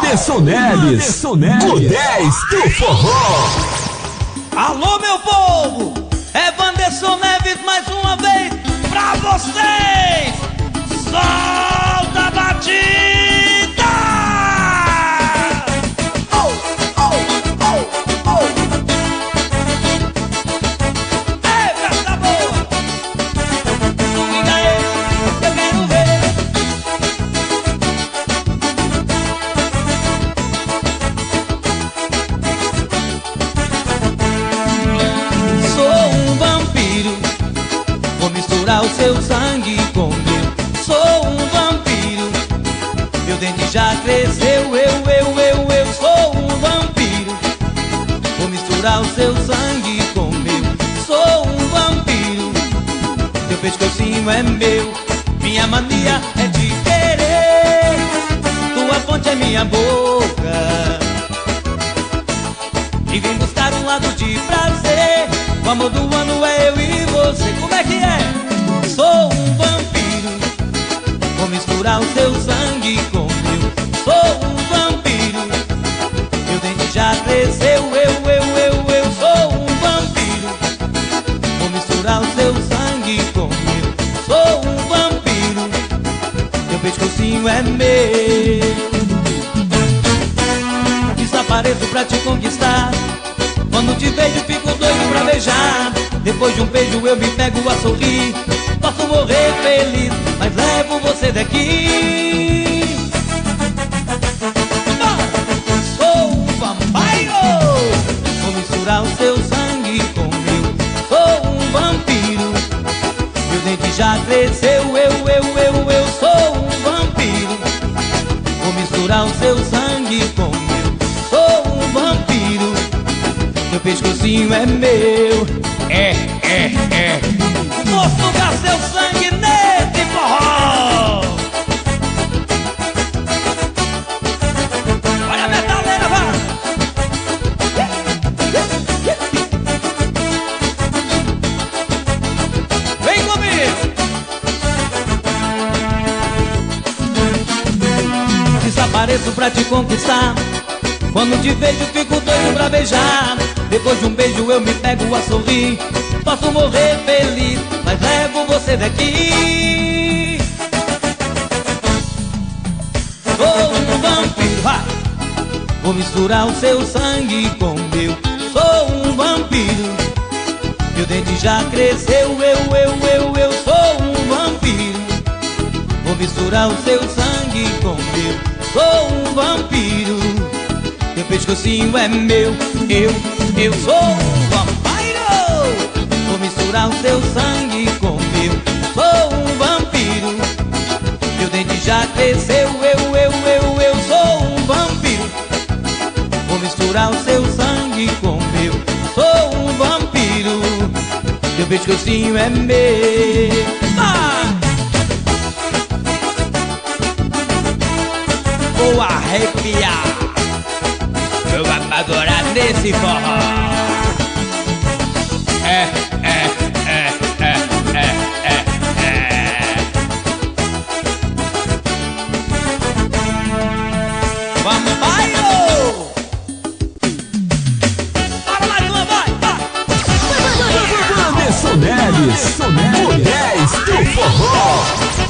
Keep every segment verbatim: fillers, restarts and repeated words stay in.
Anderson Neves, o dez do forró. Alô, meu povo, é Wanderson Neves mais uma vez pra vocês. Solta a batida! Oh, oh, oh, oh. Ei, festa boa! Swinga aí, eu quero ver. Sou um vampiro, vou misturar o seu sangue com o meu. Sou um vampiro, meu dente já cresceu. Eu, eu, eu, eu sou um vampiro, vou misturar o seu sangue com o meu. Sou um vampiro, teu pescocinho é meu. Minha mania é te querer, tua fonte é minha boca. E vim buscar um lado de prazer, o amor do ano é eu e você. Como é que é? Sou um vampiro, vou misturar o seu sangue com o meu. Sou um vampiro, meu dente já cresceu. Eu, eu, eu, eu sou um vampiro, vou misturar o seu sangue com o meu. Sou um vampiro, teu pescocinho é meu. Desapareço pra te conquistar, quando te vejo fico doido pra beijar. Depois de um beijo eu me pego a sorrir. Posso morrer feliz, mas levo você daqui. Sou um vampiro, vou misturar o seu sangue com o meu. Sou um vampiro, meu dente já cresceu. Eu, eu, eu, eu sou um vampiro, vou misturar o seu sangue com o meu. Sou um vampiro, meu pescocinho é meu. É, é, é. Vou sugar seu sangue nesse forró. Olha a metaleira, vai. Vem comigo. Desapareço pra te conquistar, quando te vejo fico doido pra beijar. Depois de um beijo eu me pego a sorrir. Posso morrer feliz, mas levo você daqui. Sou um vampiro, vai. Vou misturar o seu sangue com o meu. Sou um vampiro, meu dente já cresceu. Eu, eu, eu, eu sou um vampiro, vou misturar o seu sangue com o meu. Sou um vampiro, meu pescocinho é meu. Eu, eu sou um vampiro, vou misturar o seu sangue com o meu. Sou um vampiro, meu dente já cresceu. Eu, eu, eu, eu sou um vampiro, vou misturar o seu sangue com o meu. Sou um vampiro, meu pescocinho é meu. Ah! Vou arrepiar, eu vou adorar nesse forró. É, é, é, é, é, é, é. Vamos, vai, ô! Para mais uma, vai, vai! Anderson Neves, o dez do forró.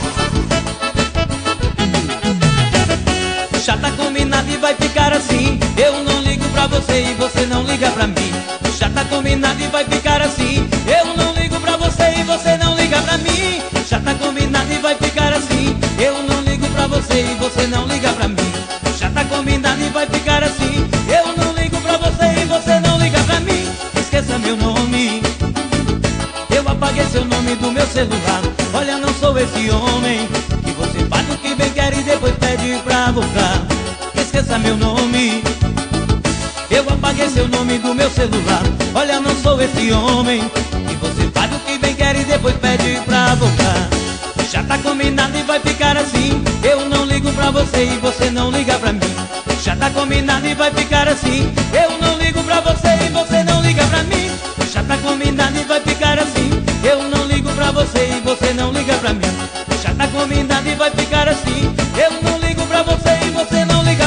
Já tá combinado e vai ficar assim. Eu não ligo pra você e você não liga pra mim. Já tá combinado e vai ficar assim. Eu não ligo pra você e você não liga pra mim. Já tá combinado e vai ficar assim. Eu não ligo pra você e você não liga pra mim. Já tá combinado e vai ficar assim. Eu não ligo pra você e você não liga pra mim. Esqueça meu nome, eu apaguei seu nome do meu celular. Olha, não sou esse homem que você faz o que bem quer e depois pede pra voltar. Esqueça meu nome, eu apaguei seu nome do meu celular. Olha, não sou esse homem que você faz o que bem quer e depois pede pra voltar. Já tá combinado e vai ficar assim. Eu não ligo pra você e você não liga pra mim. Já tá combinado e vai ficar assim. Eu não ligo pra você e você não liga pra mim. Já tá combinado e vai ficar assim. Eu não ligo pra você e você não liga pra mim. Já tá combinado e vai ficar assim. Eu não ligo pra você e você não liga pra mim.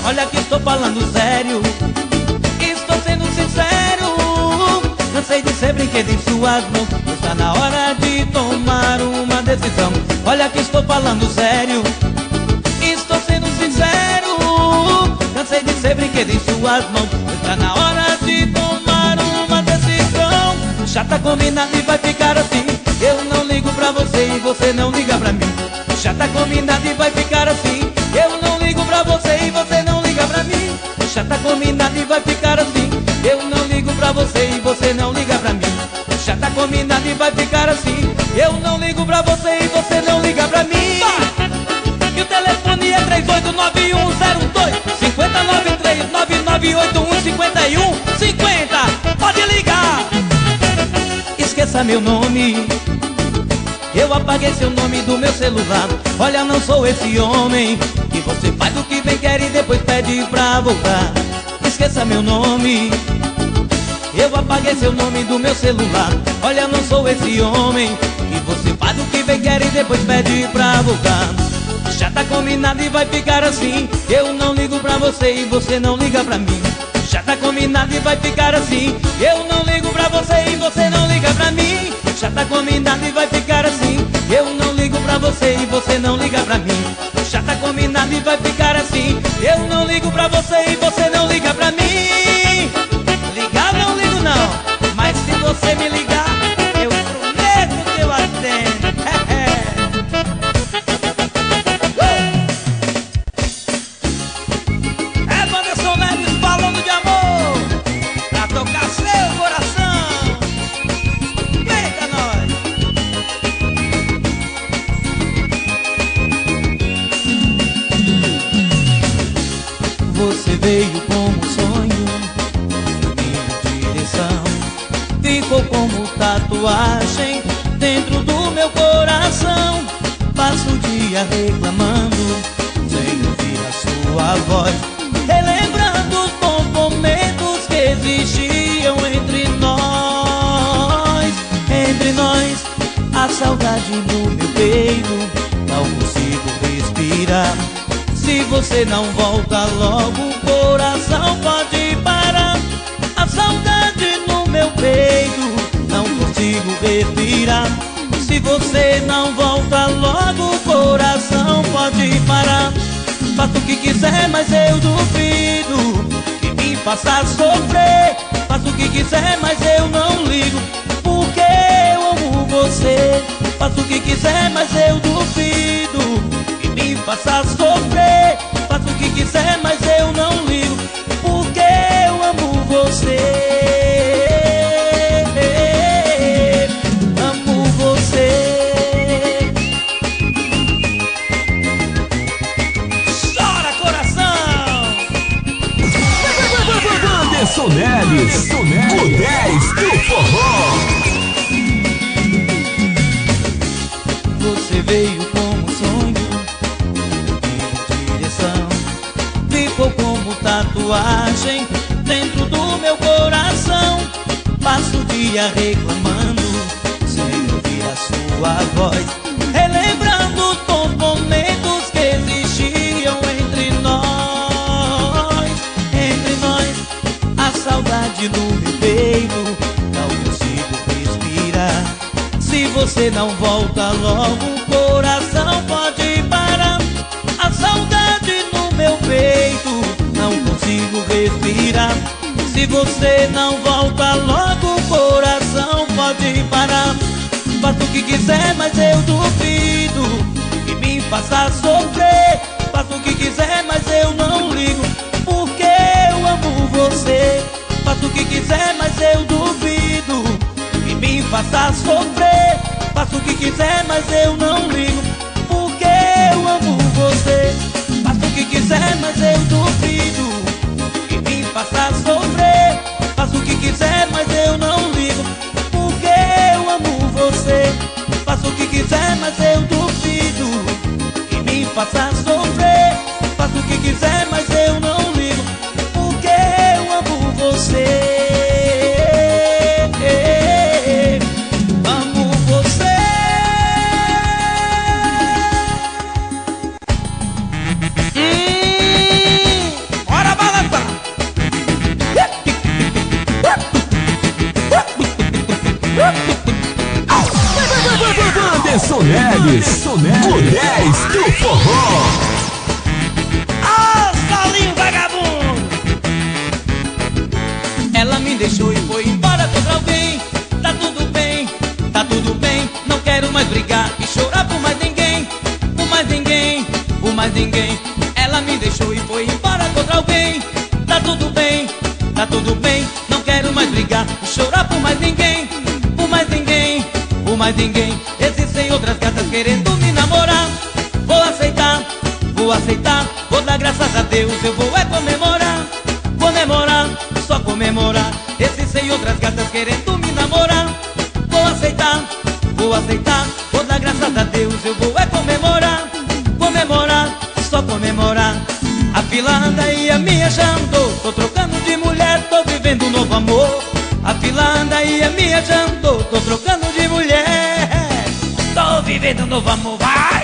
olha que estou falando sério. Estou sendo sincero, cansei de ser brinquedo em suas mãos. Está na hora de tomar uma decisão. Olha que estou falando sério. Estou sendo sincero, cansei de ser brinquedo em suas mãos. Está na hora de tomar uma decisão. Já tá combinado e vai ficar assim. Eu não ligo pra você e você não liga pra mim. Já tá combinado e vai ficar assim. Eu não ligo pra você e você não liga pra mim. Já tá combinado e vai ficar assim. Eu não ligo pra você e você não liga pra mim. Já tá combinado e vai ficar assim. Eu não ligo pra você e você não liga pra mim. E o telefone é três oito nove um zero dois cinco nove três nove nove oito um cinco um cinco zero. Pode ligar. Esqueça meu nome, eu apaguei seu nome do meu celular. Olha, não sou esse homem que você faz o que bem quer e depois pede pra voltar. Esqueça meu nome, eu apaguei seu nome do meu celular. Olha, não sou esse homem que você faz o que bem quer e depois pede pra voltar. Já tá combinado e vai ficar assim. Eu não ligo pra você e você não liga pra mim. Já tá combinado e vai ficar assim. Eu não ligo pra você e você não liga pra mim. Já tá combinado e vai ficar assim. Eu não ligo pra você e você não liga pra mim. Já tá combinado e vai ficar assim. Eu não ligo pra você e você não liga pra mim. Ligar não ligo não, mas se você me ligar, eu prometo que eu atendo. É Wanderson Neves falando de amor, pra tocar seu coração. Vem cá nós. Você veio como sonho, minha direção. Ficou como tatuagem dentro do meu coração. Passo o dia reclamando, sem ouvir a sua voz, relembrando os bons momentos que existiam entre nós. Entre nós, a saudade no meu peito, não consigo respirar. Se você não volta logo, o coração pode parar. A saudade no meu peito, não consigo respirar. Se você não volta logo, o coração pode parar. Faça o que quiser, mas eu duvido que me faça sofrer. Faça o que quiser, mas eu não ligo, porque eu amo você. Faça o que quiser, mas eu duvido que me faça sofrer. Faça o que quiser, mas eu não ligo, porque eu amo você. Amo você. Chora, coração! Wanderson Neves, o dez do forró. Você veio como sonho, minha direção. Ficou como tatuagem dentro do meu coração. Passo o dia reclamando, sem ouvir a sua voz, relembrando os bons momentos que existiam entre nós. Entre nós, a saudade no meu peito, não consigo respirar. Se você não volta logo, o coração pode parar. A saudade no meu peito, não consigo respirar. Se você não volta logo, o coração pode parar. Faça o que quiser, mas eu duvido que me faça sofrer. Faça o que quiser, mas eu não ligo, porque eu amo você. Faça o que quiser, mas eu duvido que me faça sofrer. Faça o que quiser, mas eu não ligo, porque eu amo você. Faça o que quiser, mas eu duvido que me faça sofrer. Faça o que quiser, mas eu não ligo, porque eu amo você. Faça o que quiser, mas eu duvido que me faça sofrer. Faça o que quiser, mas eu não ligo, porque eu amo você. Amo você. ninguém. Ela me deixou e foi embora contra alguém. Tá tudo bem, tá tudo bem, não quero mais brigar, chorar por mais ninguém, por mais ninguém, por mais ninguém. Existem outras gatas querendo me namorar. Vou aceitar, vou aceitar, vou dar graças a Deus, eu vou é comemorar, comemorar, só comemorar. Existem outras gatas querendo me namorar. Vou aceitar, vou aceitar, vou dar graças a Deus, eu vou é comemorar, comemorar, só comemorar. A fila anda e a minha já andou, tô trocando de mulher, tô vivendo um novo amor. A fila anda e a minha já andou, tô trocando de mulher, tô vivendo um novo amor, vai!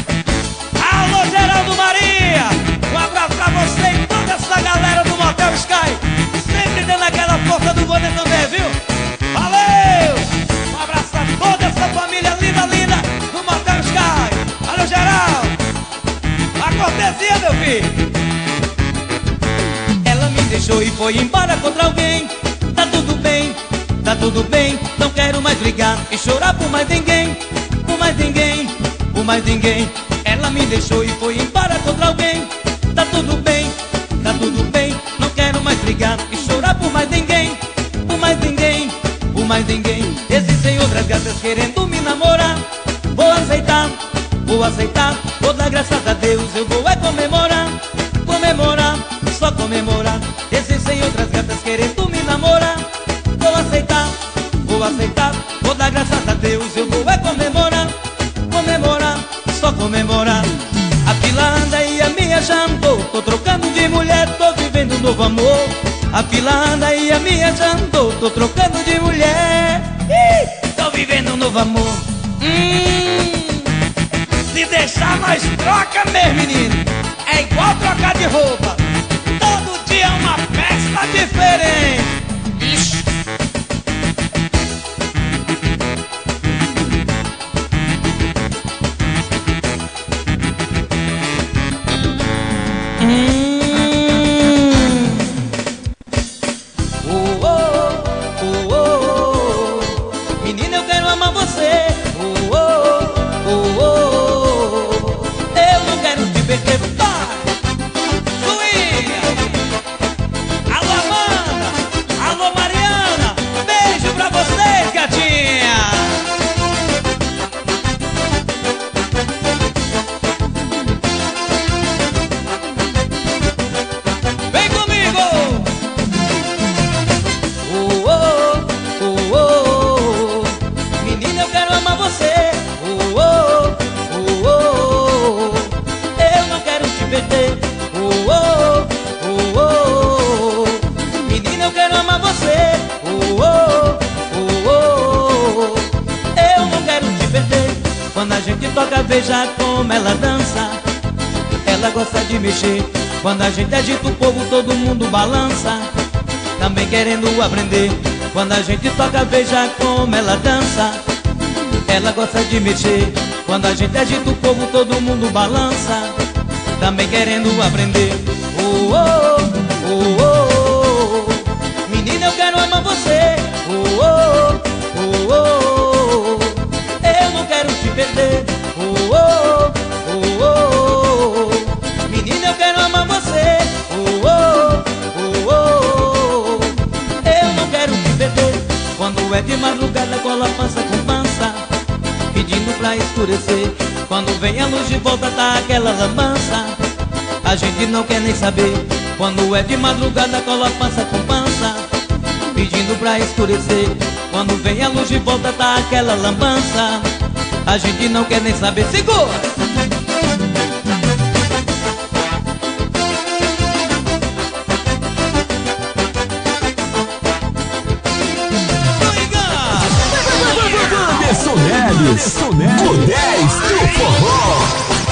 Alô, Geraldo Maria, um abraço pra você e toda essa galera do Motel Sky, sempre dando aquela força do Bonde também, viu? Valeu! Um abraço a toda essa família linda, linda do Motel Sky. Alô, Geraldo, a cortesia, meu filho. Ela me deixou e foi embora contra alguém. Tá tudo bem, tá tudo bem, não quero mais brigar e chorar por mais ninguém, por mais ninguém, por mais ninguém. Ela me deixou e foi embora contra alguém. Tá tudo bem, tá tudo bem, não quero mais brigar e chorar por mais ninguém, por mais ninguém, por mais ninguém. Existem outras gatas querendo me namorar. Vou aceitar, vou aceitar, vou dar graças a Deus, eu vou é comemorar, comemorar, só comemorar. Existem outras gatas querendo me namorar. Vou aceitar, vou aceitar, vou dar graças a Deus, eu vou é comemorar, comemorar, só comemorar. A fila anda e a minha já andou, tô trocando de mulher, tô vivendo um novo amor. A fila anda e a minha já andou, tô trocando de mulher, Ih, tô vivendo um novo amor. Hum, se deixar nós troca mesmo, menino. É igual trocar de roupa, todo dia é uma festa diferente. Ixi. Hum. Oh, oh, oh, oh, oh. Menina, eu quero amar você. Oh, oh, oh, oh, oh. Eu não quero te perder, pai. Suíra. Alô, Amanda. Alô, Mariana. Beijo pra vocês, gatinha. Vem comigo. Oh, oh, oh, oh, oh. Menina, eu quero amar você. Oh, oh, oh, oh, oh. Eu não quero te perder. Oh, oh, oh, oh, oh. Menina, eu quero amar você. Oh, oh, oh, oh, oh. Eu não quero te perder. Quando a gente toca, veja como ela dança. Ela gosta de mexer. Quando a gente agita o povo, todo mundo balança, também querendo aprender. Quando a gente toca, veja como ela dança. Ela gosta de mexer. Quando a gente agita o povo, todo mundo balança, também querendo aprender. Oh, oh, oh, oh, oh. Menina, eu quero amar você. Oh, oh, oh, oh, oh. Eu não quero te perder. Oh, oh, oh, oh, oh. Menina, eu quero amar você. Oh, oh, oh, oh, oh. Eu não quero te perder. Quando é de madrugada, cola pança com pança, pedindo pra escurecer. Quando vem a luz de volta, tá aquela lambança, a gente não quer nem saber. Quando é de madrugada, cola pança com pança, pedindo pra escurecer. Quando vem a luz de volta, tá aquela lambança, a gente não quer nem saber. Segura! Sonelis, o dez do forró.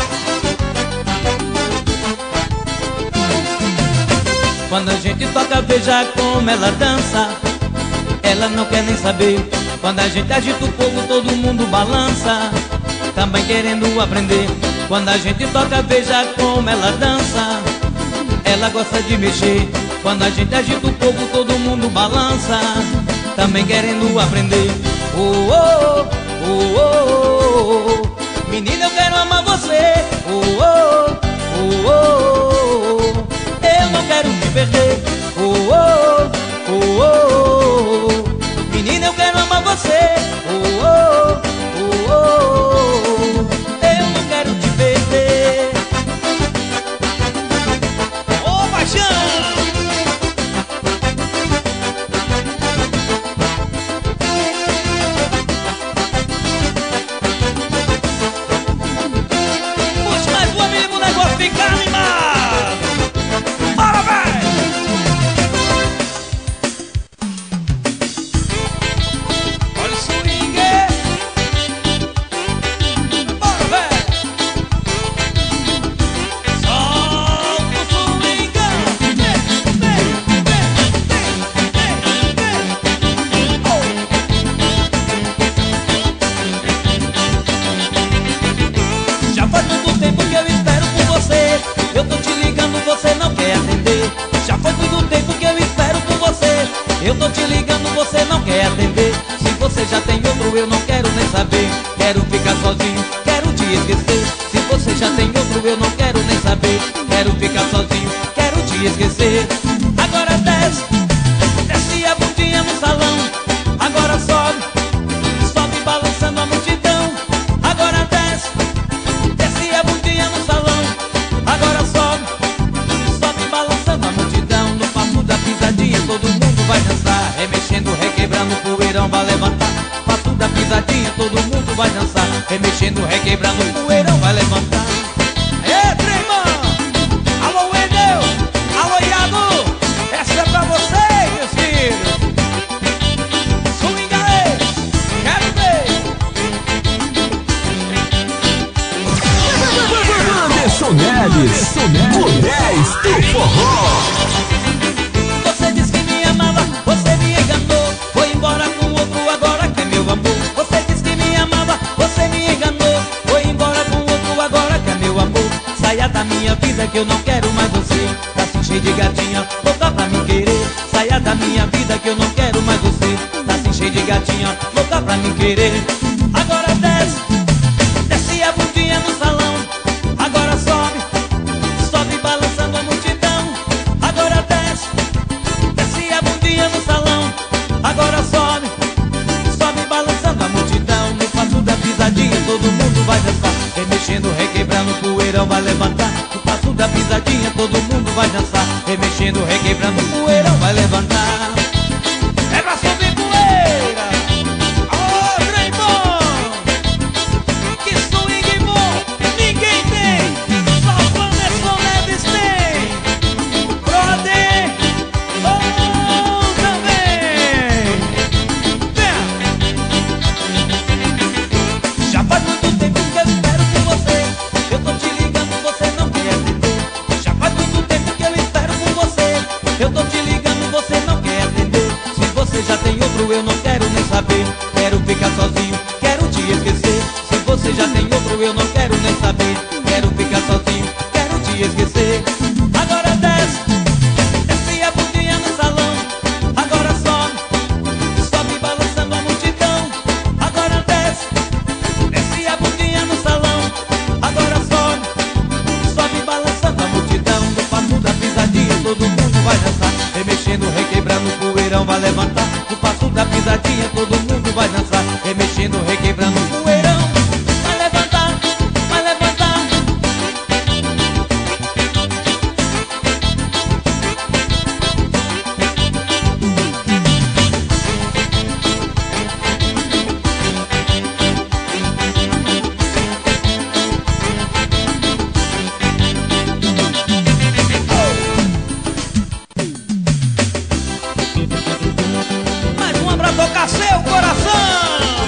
Quando a gente toca, veja como ela dança. Ela não quer nem saber. Quando a gente agita o povo, todo mundo balança, também querendo aprender. Quando a gente toca, veja como ela dança. Ela gosta de mexer. Quando a gente agita o povo, todo mundo balança, também querendo aprender. Oh, oh, oh, oh, oh. Menina, eu quero amar você. Oh, oh, oh, oh, oh. Eu não quero te perder, oh, oh, oh, oh, oh. Menina, eu quero amar você, oh, oh, oh, oh, oh. Eu não quero te perder. Ô, paixão! Fica animado! Bora, velho! Olha o swing! Bora, velho! Solta o swing! Vem, vem, vem, vem, vem, vem! Oh. Já faz muito tempo que eu espero por você. Eu tô te ligando, você não quer atender. Já faz muito tempo que eu espero por você. Eu tô te ligando, você não quer atender. Se você já tem outro, eu não quero nem saber. Quero ficar sozinho, quero te esquecer. Se você já tem outro, eu não quero nem saber. Quero ficar sozinho, quero te esquecer. Agora desce, desce a bundinha no salão. Agora sobe, sobe balançando a multidão. Agora desce, desce a bundinha no salão. Agora sobe, sobe balançando a multidão. No passo da pisadinha todo mundo vai dançar. Remexendo, requebrando, poeirão vai levantar. Passo da pisadinha todo mundo vai dançar. Remexendo, requebrando, poeirão vai levantar. Ê, tremão! Alô, Wendel! Alô, Iago! Essa é pra vocês, meus filhos! Swinga aí! Quero ver! Anderson Neves, o dez do forró. Você disse que me amava, você me enganou. Foi embora com outro, agora quer meu amor. Você disse que me amava, você me enganou. Foi embora com outro, agora quer meu amor. Saia da minha vida que eu não quero mais você. Tá assim cheio de gatinha, louca pra me querer. Saia da minha vida que eu não quero mais você. Tá assim cheio de gatinha, louca pra me querer. Agora desce, desce a bundinha no salão. Agora sobe, sobe balançando a multidão. Agora desce, desce a bundinha no salão. Agora sobe, sobe balançando a multidão. No passo da pisadinha todo mundo vai dançar. Remexendo, requebrando, poeirão vai levantar. No passo da pisadinha todo mundo vai dançar. Remexendo, requebrando, poeirão vai levantar. É pra subir poeira. Ô, trem bom! Que swing bom! Ninguém tem! Só o Anderson Neves tem! Brother! Oh, também! Vem! Já faz muito tempo que eu espero por você. Eu tô te ligando, você não quer atender. Já faz muito tempo que eu espero por você. Eu tô te ligando, você não quer atender. Se você já tem outro, eu não quero nem saber. Quero ficar sozinho, quero te esquecer. Se você já tem outro, eu não quero nem saber. Quero ficar sozinho, quero te esquecer. Agora desce, desce a bundinha no salão. Agora sobe, sobe balançando a multidão. Agora desce, desce a bundinha no salão. Agora sobe, sobe balançando a multidão. No passo da pisadinha todo mundo vai dançar. Remexendo, requebrando, poeirão vai levantar. No passo da pisadinha todo mundo vai dançar. Remexendo, requebrando, poeirão vai levantar, vai levantar. Mais uma pra tocar seu coração.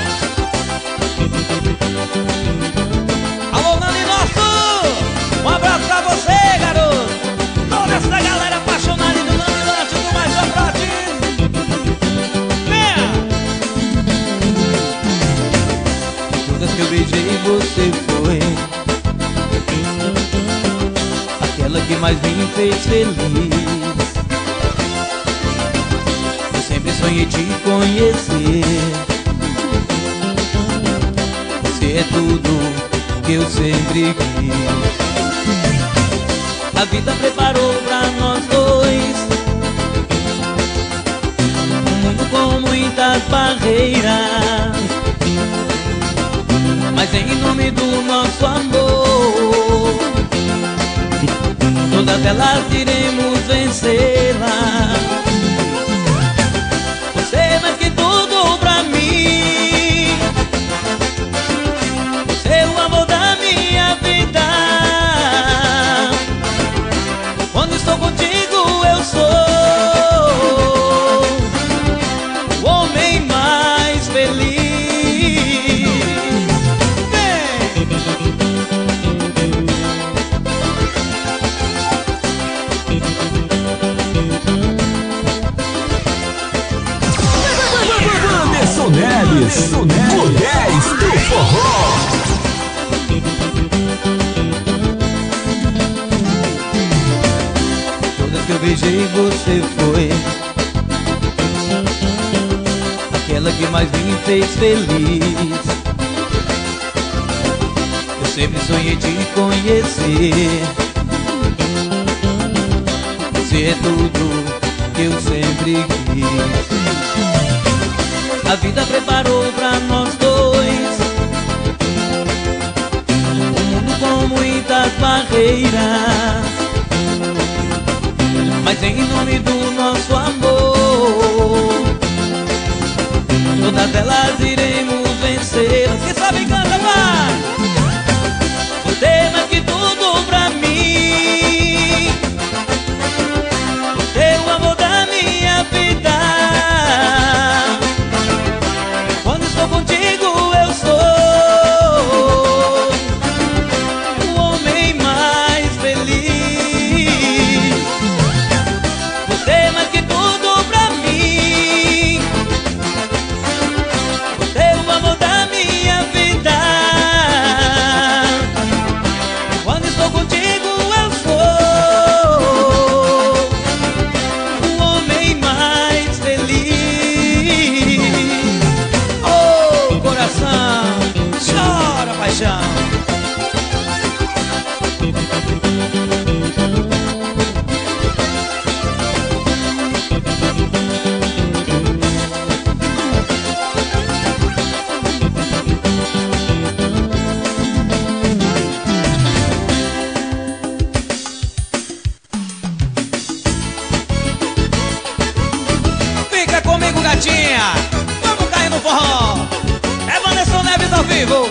Alô, Nani Nosso, um abraço pra você, garoto. Toda essa galera apaixonada do Nani Lanche, do Major Frote. Venha! Todas que eu beijei você foi aquela que mais me fez feliz. Eu sempre sonhei te conhecer. Você é tudo que eu sempre quis. A vida preparou pra nós dois um mundo com muitas barreiras, mas em nome do nosso amor, todas elas iremos vencê-las. Você é mais que tudo pra mim, você é o amor da minha vida. Quando estou contigo eu sou o homem mais feliz. Anderson Neves, Mulheres do Forró. Todas que eu beijei você foi aquela que mais me fez feliz. Eu sempre sonhei te conhecer. Você é tudo que eu sempre quis. A vida preparou pra nós dois um mundo com muitas barreiras, mas em nome do nosso amor, todas elas iremos vencê-las. Quem sabe canta, vai! Você é mais que tudo pra mim, você é o amor da minha vida. Quando estou contigo eu sou o homem mais feliz. Você é mais que tudo pra mim, você é o amor da minha vida. Quando estou contigo eu sou o homem mais feliz. Oh, coração, chora, paixão. Fica comigo, gatinha, vamos cair no forró. É Anderson Neves ao vivo.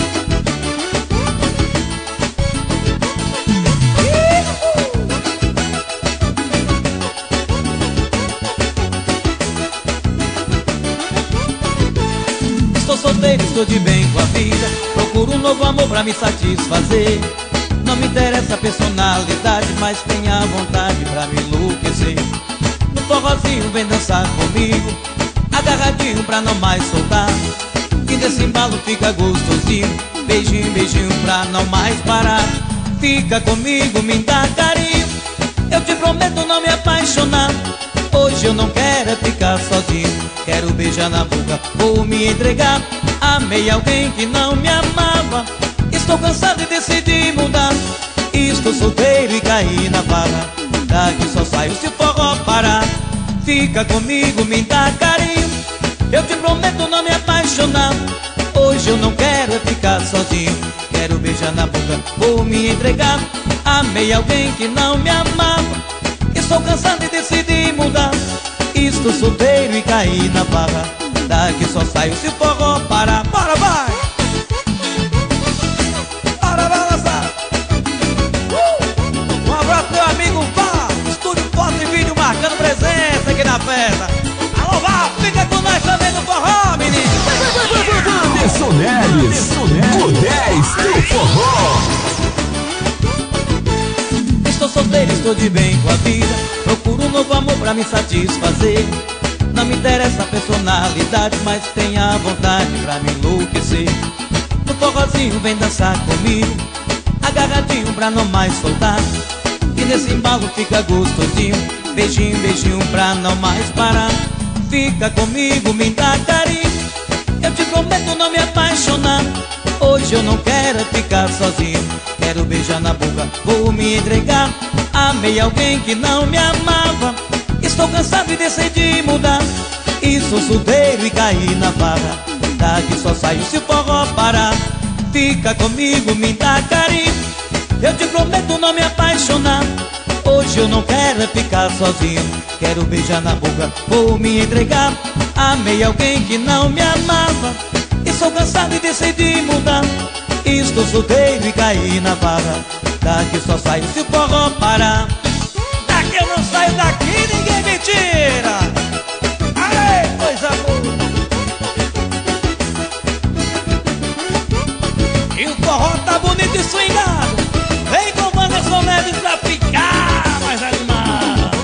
Estou solteiro, estou de bem com a vida, procuro um novo amor pra me satisfazer. Não me interessa a personalidade, mas tenha vontade pra me enlouquecer. No forrozinho vem dançar comigo, agarradinho pra não mais soltar. E desse embalo fica gostosinho, beijinho, beijinho pra não mais parar. Fica comigo, me dá carinho, eu te prometo não me apaixonar. Hoje eu não quero ficar sozinho, quero beijar na boca ou me entregar. Amei alguém que não me amava, estou cansado e decidi mudar. Estou solteiro e caí na barra, daqui só saio se o forró parar. Fica comigo, me dá carinho, eu te prometo não me apaixonar. Hoje eu não quero ficar sozinho, quero beijar na boca ou me entregar. Amei alguém que não me amava, estou cansado e decidi mudar. Estou solteiro e caí na barra, daqui só saio se o forró parar. Bora, vai! Bora, vai lançar! Uh! Um abraço meu amigo Vá, estúdio foto e vídeo marcando presença aqui na festa. Alô Vá, fica com nós também no forró, menino! Anderson Neves, Mulheres do Forró. Estou solteiro, estou de bem com a vida, procuro um novo amor pra me satisfazer. Não me interessa a personalidade, mas tenha vontade pra me enlouquecer. No forrozinho vem dançar comigo, agarradinho pra não mais soltar. E nesse embalo fica gostosinho, beijinho, beijinho pra não mais parar. Fica comigo, me dá carinho, eu te prometo não me apaixonar. Hoje eu não quero ficar sozinho. Quero beijar na boca, vou me entregar. Amei alguém que não me amava. Estou cansado e decidi mudar. E sou solteiro e caí na farra. Daqui só saio se o forró parar. Fica comigo, me dá carinho. Eu te prometo não me apaixonar. Hoje eu não quero ficar sozinho. Quero beijar na boca, vou me entregar. Amei alguém que não me amava. E sou cansado e decidi mudar. Estou solteiro e caí na farra. Daqui só saio se o forró parar. Daqui eu não saio, daqui ninguém me tira. Aê, coisa boa. E o forró tá bonito e swingado. Vem com o Wanderson Neves pra ficar mais animado.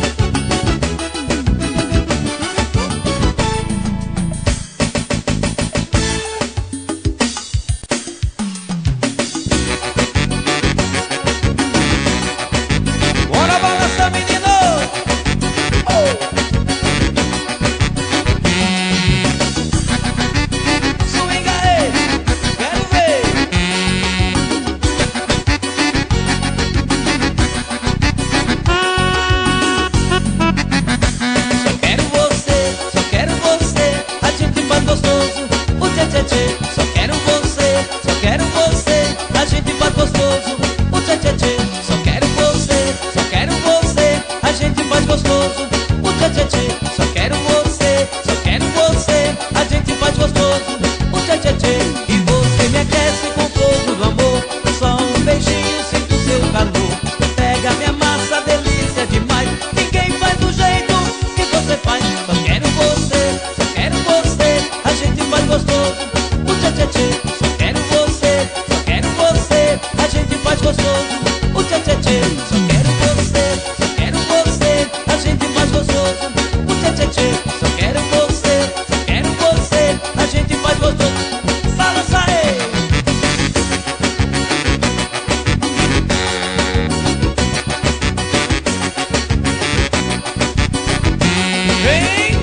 Bora balançar, menino! Oh! Swinga aí, quero ver! Só quero você, só quero você. A gente faz gostoso, o tchê tchê tchê. Só quero você, só quero você. A gente faz gostoso, o tchê tchê tchê. Só quero você, só quero você. A gente faz gostoso, o tchê tchê tchê. Só quero você, só quero você. A gente faz gostoso, o tchê tchê tchê. E você me aquece com fogo do amor. Só um beijinho, sinto seu calor. Pega minha massa, delícia demais. Ninguém faz do jeito que você faz. Só quero você, só quero você. A gente faz gostoso, o tchê tchê tchê. Só quero você, só quero você. A gente faz gostoso, o tchê tchê tchê. Só quero você, só quero você. A gente faz gostoso, o tchê tchê tchê. Só quero você, só quero você. A gente faz gostoso. Balança aí! Vem!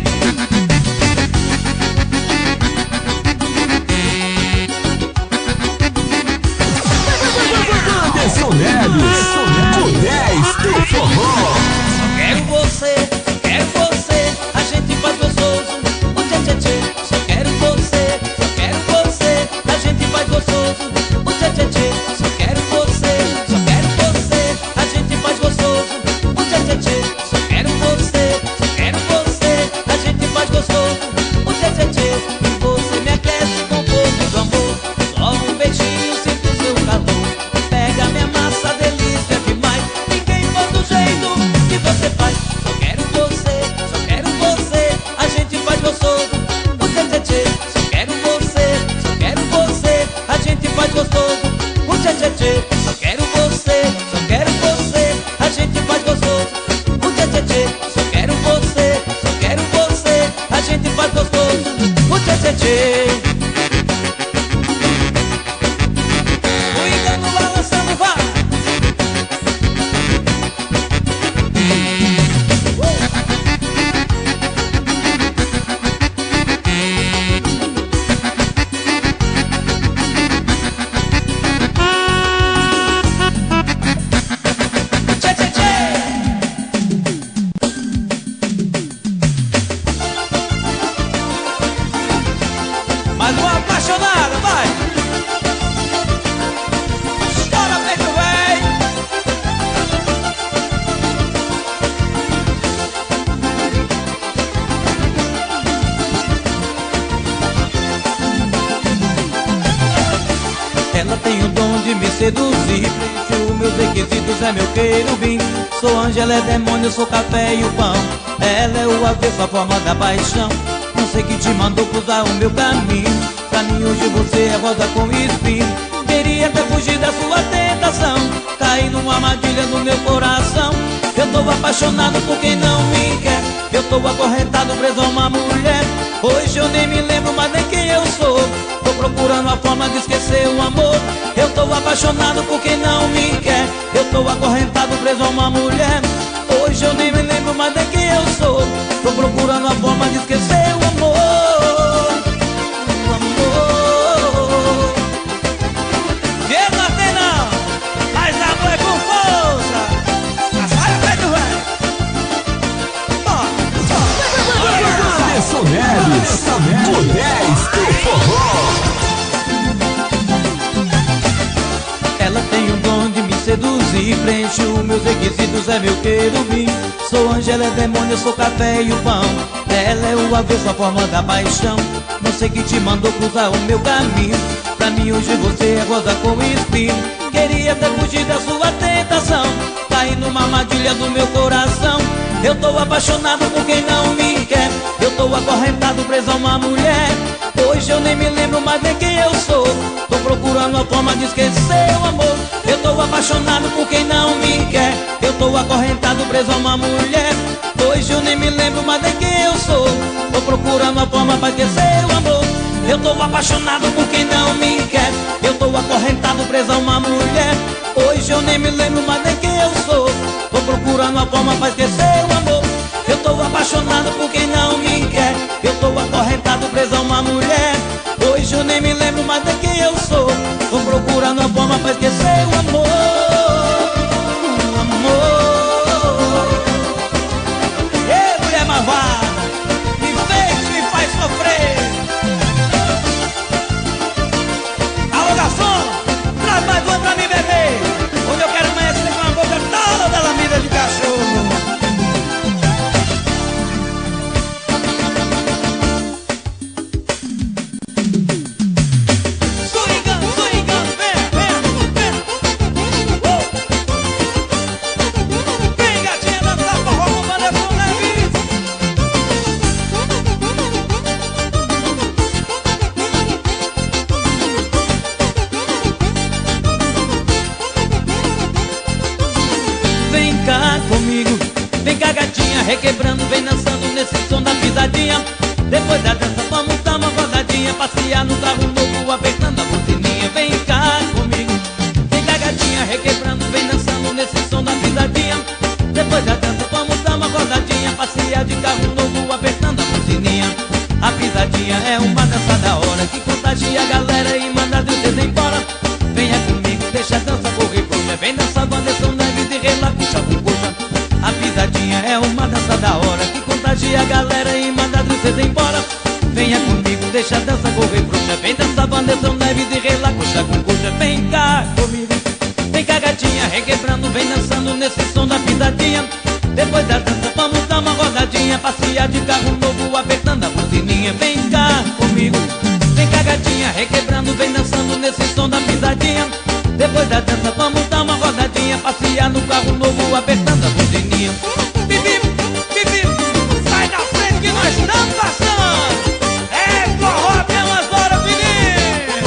Wanderson Neves, o dez do forró. Só quero você, só quero você. A gente faz gostoso, o tchê tchê tchê. Só quero você, só quero você. A gente faz gostoso, o tchê tchê tchê. Só quero você, só quero você. A gente faz gostoso, o tchê tchê tchê. Só quero você, só quero você. A gente faz gostoso, o tchê tchê tchê. E você me aquece com fogo do amor. Só um beijinho, sinto seu calor. Pega minha massa, delícia demais. Ninguém faz do jeito que você faz. Só quero você, só quero você. A gente faz gostoso, o tchê tchê tchê. Só quero você, só quero você. A gente faz gostoso, o tchê tchê tchê. Só quero você, só quero você. A gente faz gostoso, o tchê tchê tchê. Só quero você, só quero você. A gente faz gostoso, o tchê tchê tchê. Cuidando, balançando, vai! Tchê, tchê, tchê! Mais uma apaixonada, vai! Chora, peito, véi! Ela tem o dom de me seduzir. Preenche os meus requisitos, é meu querubim. Sou anjo, ela é demônio, sou café e o pão. Ela é o avesso, a forma da paixão. Não sei que te mandou cruzar o meu caminho. Pra mim hoje você é rosa com espinho. Queria até fugir da sua tentação. Caí numa armadilha no meu coração. Eu tô apaixonado por quem não me quer. Eu tô acorrentado, preso a uma mulher. Hoje eu nem me lembro mais nem quem eu sou. Tô procurando a forma de esquecer o amor. Eu tô apaixonado por quem não me quer. Eu tô acorrentado, preso a uma mulher. Hoje eu nem me lembro mais nem quem eu sou. Tô procurando a forma de esquecer o amor. O amor. meus requisitos é meu querubim. Sou anjo, ela é demônio, eu sou café e o pão. Ela é o avesso, a forma da paixão. Não sei que te mandou cruzar o meu caminho. Pra mim hoje você é rosa com espinho. Queria até fugir da sua tentação, cair numa armadilha do meu coração. Eu tô apaixonado por quem não me quer. Eu tô acorrentado, preso a uma mulher. Hoje eu nem me lembro mais nem quem eu sou. Tô procurando a forma de esquecer o amor. Eu tô apaixonado por quem não me quer. Eu tô acorrentado, preso a uma mulher. Hoje eu nem me lembro mais nem quem eu sou. Tô procurando a forma pra esquecer o amor. Eu tô apaixonado por quem não me quer. Eu tô acorrentado, preso a uma mulher. Hoje eu nem me lembro mais nem quem eu sou. Tô procurando a forma pra esquecer o amor. Eu tô apaixonado por quem não me quer. Eu tô acorrentado, preso a uma mulher. Hoje eu nem me lembro mais de quem eu sou. Tô procurando a forma pra esquecer o amor. Amor. Ei, mulher malvada, me fez, me faz sofrer. Alô, garçom, traz mais uma pra mim beber. Hoje eu quero amanhecer com a boca toda lambida de cachorro. Requebrando, vem dançando nesse som da pisadinha. Depois da dança vamos dar uma rodadinha, passear no carro novo, apertando a buzininha. Vem cá comigo, vem cá gatinha. Requebrando, vem dançando nesse som da pisadinha. Depois da dança vamos dar uma rodadinha, passear de carro novo, apertando a buzininha. A pisadinha é uma dança da hora que contagia a galera e manda a tristeza embora. Venha comigo, deixa a dança correr frouxa. Vem dançar com Anderson Neves e relaxa com coxa. A pisadinha é uma dança da hora que contagia a galera e manda a tristeza embora. Venha comigo, deixa a dança correr frouxa. Vem dançar Anderson Neves e relaxa com coxa. Vem cá comigo, vem cá gatinha. Requebrando, vem dançando nesse som da pisadinha. Depois da dança vamos dar uma rodadinha, passear de carro novo, apertando a buzininha. Vem cá comigo, vem cá gatinha. Requebrando, vem dançando nesse som da pisadinha. Depois da dança vamos dar uma rodadinha, passear no carro novo, apertando a buzininha. Bibi, bibi, sai da frente que nós estamos passando. É forró pelas horas, menino.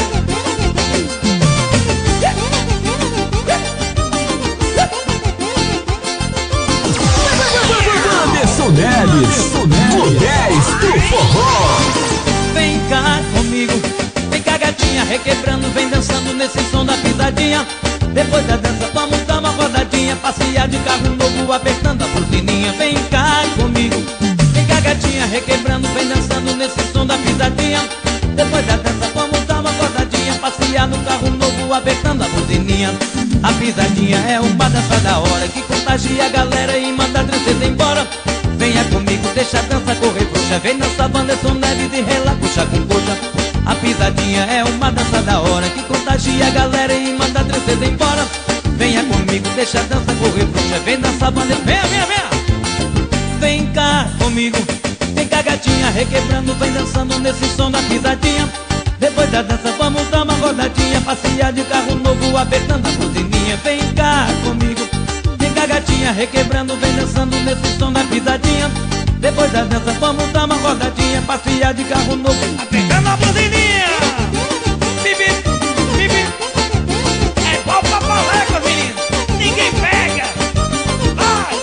Anderson Neves, o dez do forró. Vem cá comigo, vem cá gatinha. Requebrando, vem dançando nesse som da pisadinha. Depois da dança vamos dar uma rodadinha, passear de carro novo, apertando a buzininha. Vem cá comigo, vem cá gatinha. Requebrando, vem dançando nesse som da pisadinha. Depois da dança vamos dar uma rodadinha, passear no carro novo, apertando a buzininha. A pisadinha é uma dança da hora que contagia a galera e manda a tristeza embora. Venha comigo, deixa a dança correr frouxa. Vem dançar Anderson Neves e relaxa com coxa. A pisadinha é uma dança da hora que contagia a galera e manda a tristeza embora. Venha comigo, deixa a dança correr frouxa. Vem dançar Anderson, venha, venha, venha. Vem cá comigo, vem cá gatinha. Requebrando, vem dançando nesse som da pisadinha. Depois da dança vamos dar uma rodadinha, passear de carro novo, apertando a buzininha. Vem cá comigo, vem cá gatinha. Requebrando, vem dançando nesse som da pisadinha. Depois da dança vamos dar uma rodadinha, passear de carro novo, apertando a buzininha. Bibi, bibi, é igual papaléguas, menino, ninguém pega. Vai!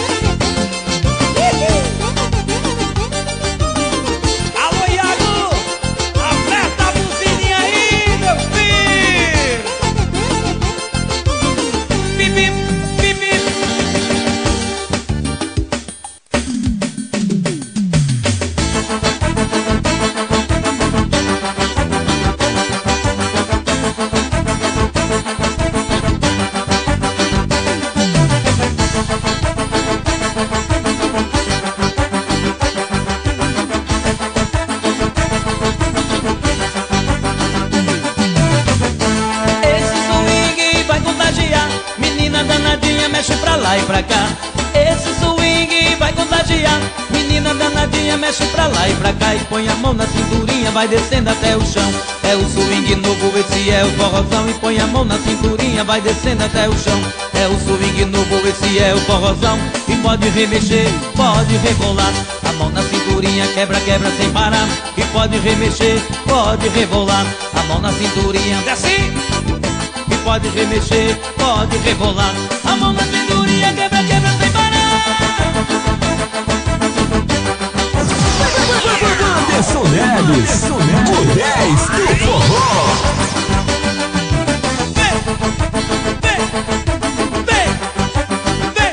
Alô, Iago, aperta a buzininha aí, meu filho. Bibi, bibi. cá. Esse swing vai contagiar. Menina danadinha, mexe pra lá e pra cá e põe a mão na cinturinha, vai descendo até o chão. É o swing novo, esse é o forrozão. E põe a mão na cinturinha, vai descendo até o chão. É o swing novo, esse é o forrozão. E pode remexer, pode rebolar. A mão na cinturinha, quebra, quebra sem parar. E pode remexer, pode rebolar. A mão na cinturinha, desce. E pode remexer, pode rebolar. A mão na cinturinha, quebra, quebra sem parar. Anderson Neves, o dez do forró. Vem, vem, vem, vem.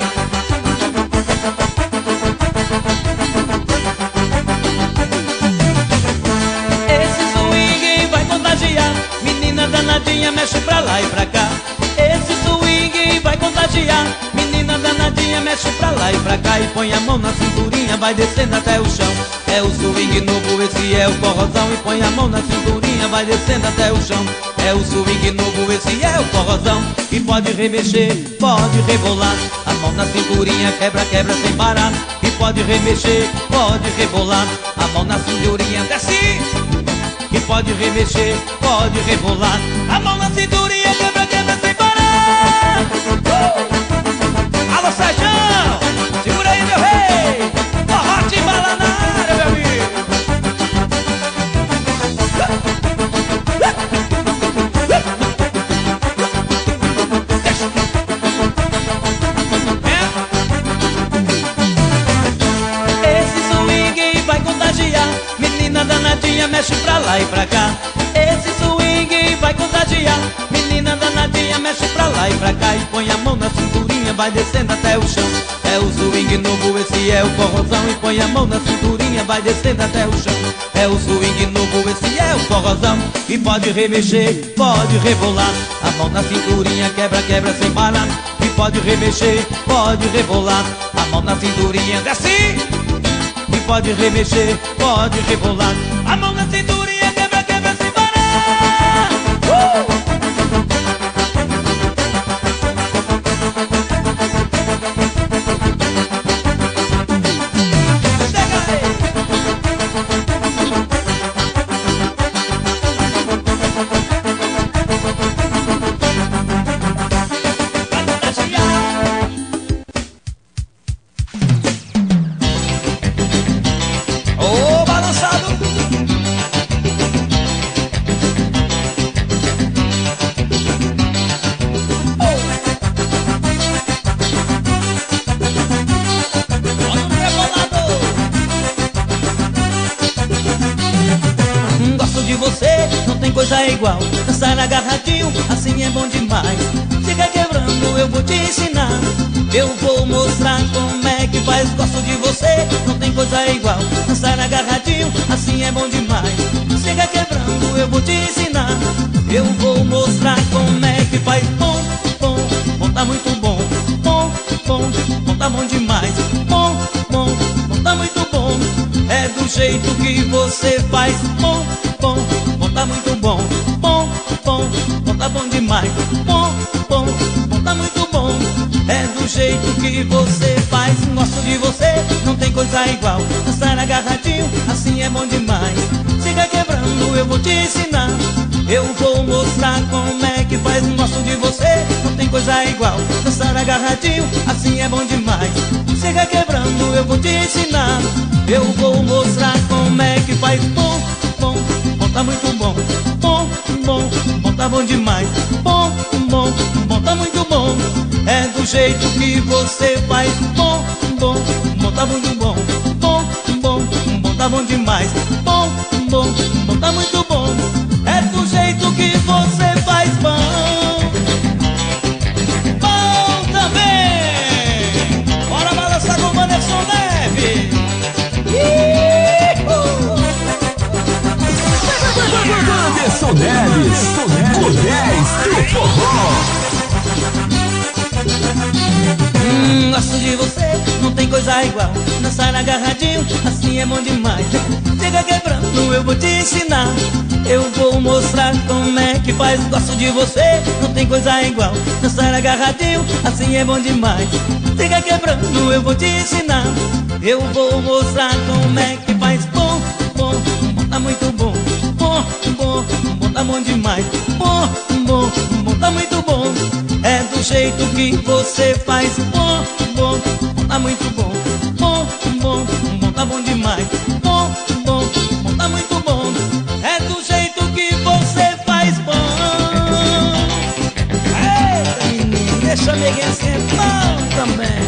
Esse swing vai contagiar. Menina danadinha, mexe pra lá e pra cá. Esse swing vai contagiar. Menina danadinha, mexe pra lá e pra cá e põe a mão na cinturinha, vai descendo até o chão. É o swing novo, esse é o forrozão. E põe a mão na cinturinha, vai descendo até o chão. É o swing novo, esse é o forrozão. E pode remexer, pode rebolar. A mão na cinturinha, quebra, quebra sem parar. E pode remexer, pode rebolar. A mão na cinturinha, desce. E pode remexer, pode rebolar. A mão na cinturinha, quebra, quebra sem parar. uh! Alô, Sérgio, segura aí, meu rei. Forró de bala na área, meu amigo. Esse swing vai contagiar. Menina danadinha, mexe pra lá e pra cá. Esse swing vai contagiar. Menina danadinha, mexe pra lá e pra cá e põe a mão na cinturinha, vai descendo até o chão. É o swing novo, esse é o forrozão. E põe a mão na cinturinha, vai descendo até o chão. É o swing novo, esse é o forrozão. E pode remexer, pode rebolar. A mão na cinturinha, quebra, quebra sem parar. E pode remexer, pode rebolar. A mão na cinturinha, desce. E pode remexer, pode rebolar. A mão na cinturinha, quebra, quebra sem parar. uh! Coisa igual, dançar agarradinho, assim é bom demais. Chega quebrando, eu vou te ensinar. Eu vou mostrar como é que faz. Gosto de você, não tem coisa igual, dançar agarradinho, assim é bom demais. Chega quebrando, eu vou te ensinar. Eu vou mostrar como é que faz. Bom, bom, bom, tá muito bom. Bom, bom, bom, tá bom demais. Bom, bom, bom, tá muito bom. É do jeito que você faz. Bom, bom, bom, tá muito bom. Bom, bom, bom, tá bom demais. Bom, bom, bom, tá muito bom. É do jeito que você faz. Gosto de você, não tem coisa igual, dançar agarradinho, assim é bom demais. Siga quebrando, eu vou te ensinar. Eu vou mostrar como é que faz. Gosto de você, não tem coisa igual, dançar agarradinho, assim é bom demais. Siga quebrando, eu vou te ensinar. Eu vou mostrar como é que faz. Bom, bom, bom, tá muito bom. Bom, bom, bom, tá bom demais. Bom, bom, bom, tá muito bom. É do jeito que você faz. Bom, bom, bom, tá muito bom. Bom, bom, bom, tá bom demais. Bom, bom, bom, tá muito bom. É do jeito que você faz. Bom, bom também. Bora balançar com o Anderson Neves. Anderson Neves, o dez do forró. Hum, gosto de você, não tem coisa igual, dançar agarradinho, assim é bom demais. Chega quebrando, eu vou te ensinar. Eu vou mostrar como é que faz. Gosto de você, não tem coisa igual, dançar agarradinho, assim é bom demais. Fica quebrando, eu vou te ensinar. Eu vou mostrar como é que faz. Bom, bom, bom, tá muito bom. Bom, bom, bom, tá bom demais. Bom, bom, bom, tá muito bom. É do jeito que você faz. Bom, bom, bom, tá muito bom. Bom, bom, bom, tá bom demais. Bom, bom, bom, tá muito bom. É do jeito que você faz. Bom. Eita, menino, deixa a amiguinha ser bom também.